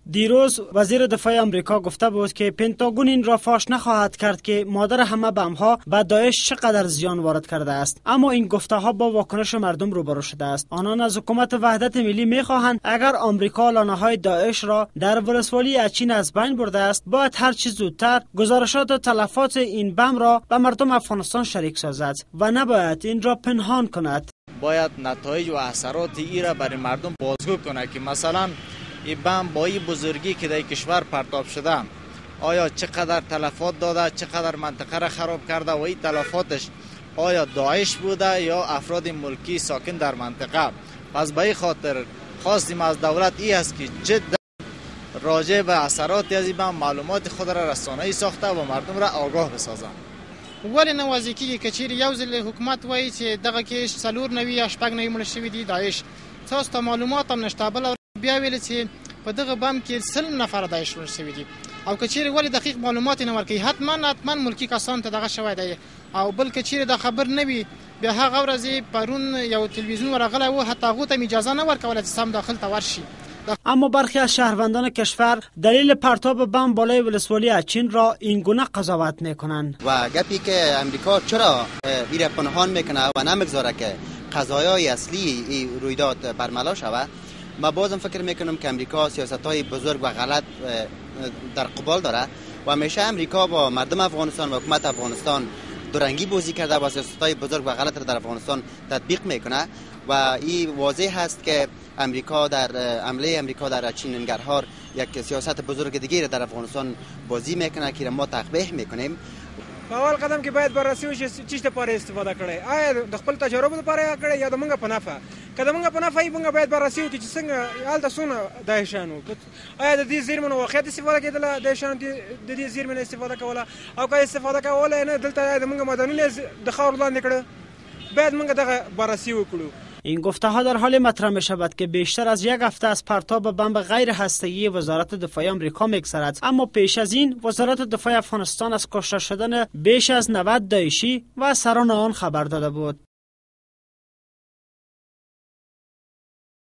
دیروز وزیر دفاع آمریکا گفته بود که پنتاگون این را فاش نخواهد کرد که مادر همه بم‌ها به داعش چقدر زیان وارد کرده است، اما این گفته ها با واکنش مردم روبرو شده است. آنان از حکومت وحدت ملی می‌خواهند اگر آمریکا لانه‌های داعش را در ولسوالی اچین از بین برده است، باید هر چه زودتر گزارشات و تلفات این بم را به مردم افغانستان شریک سازد و نباید این را پنهان کند. باید نتایج و اثرات این را برای مردم بازگو کنه که مثلا این بم با این بزرگی که در کشور پرتاب شده آیا چقدر تلفات داده، چقدر منطقه را خراب کرده و این تلفاتش آیا داعش بوده یا افراد ملکی ساکن در منطقه. پس به این خاطر خواستیم از دولت این است که جدا راجع به اثرات از این بم معلومات خود را رسانه‌ای ساخته و مردم را آگاه بسازند. ولې نوازې کېږي که چیرې یو ځل حکومت وایي چې دغه کې 4 یا 6 نوي مړه شوي دي داعش، تاسو ته معلومات هم نشته، بله بیا ویل چې په دغه بم کې 100 نفره داعش مړه شوي دي، او که چیرې ولې دقیق معلومات نه ورکوي، حتما ملکي کسان ته دغه شوی دی، او بل که چیرې دا خبر نه وي بیا هغه ورځ پرون یو تلویزیون ورغلی و حتی هغو ته اجازه نه ورکوله چې سم داخل ته ورشي. اما برخی از شهروندان کشور دلیل پرتاب بم بالای ولسوالی اچین را این گونه قضاوت میکنند و گپی که امریکا چرا این پنهان میکنه و نمیگذاره که قضایای اصلی این رویداد برملا شود. ما بازم فکر میکنم که امریکا سیاست‌های بزرگ و غلط در قبال داره و همیشه امریکا با مردم افغانستان و حکومت افغانستان دورنگی بازی کرده و سیاست‌های بزرگ و غلط را در افغانستان تطبیق میکنه و این واضح است که امریکا در حمله امریکا در اچین ننگرهار یک سیاست بزرگ دیگه در افغانستان بازی میکنه که ما تقبیح میکنیم. اول قدم کې باید بررسي وشي چې لپاره استفاده کړي، آیا د خپل تجربه لپاره کړي یا د موږ په نفع. که د موږ په نفع موږ باید بررسي وکړو چې څنګه هلته څونه داعشانو، آیا د دې زیرمو نه واقعیت استفاده کېدله، داعشانو د دې زیرمې نه استفاده کوله، او که استفاده کوله نه دلته د موږ مدنونه د خاورو لاندې کړه، باید موږ دغه بررسي وکړو. این گفته ها در حال مطرح می شود که بیشتر از یک هفته از پرتاب بمب غیر هسته‌ای وزارت دفاع آمریکا میگذرد، اما پیش از این وزارت دفاع افغانستان از کشته شدن بیش از 90 داعشی و سران آن خبر داده بود.